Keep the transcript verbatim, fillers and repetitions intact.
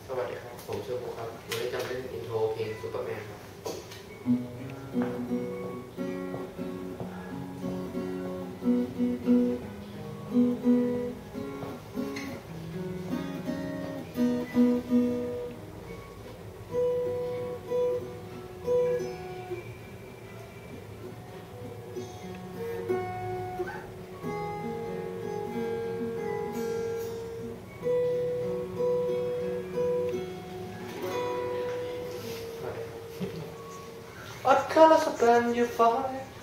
สวัสดีครับผมชื่อโบครับวันนี้จะเล่นอินโทรเพลงซูเปอร์แมนครับ What colors are brand you find?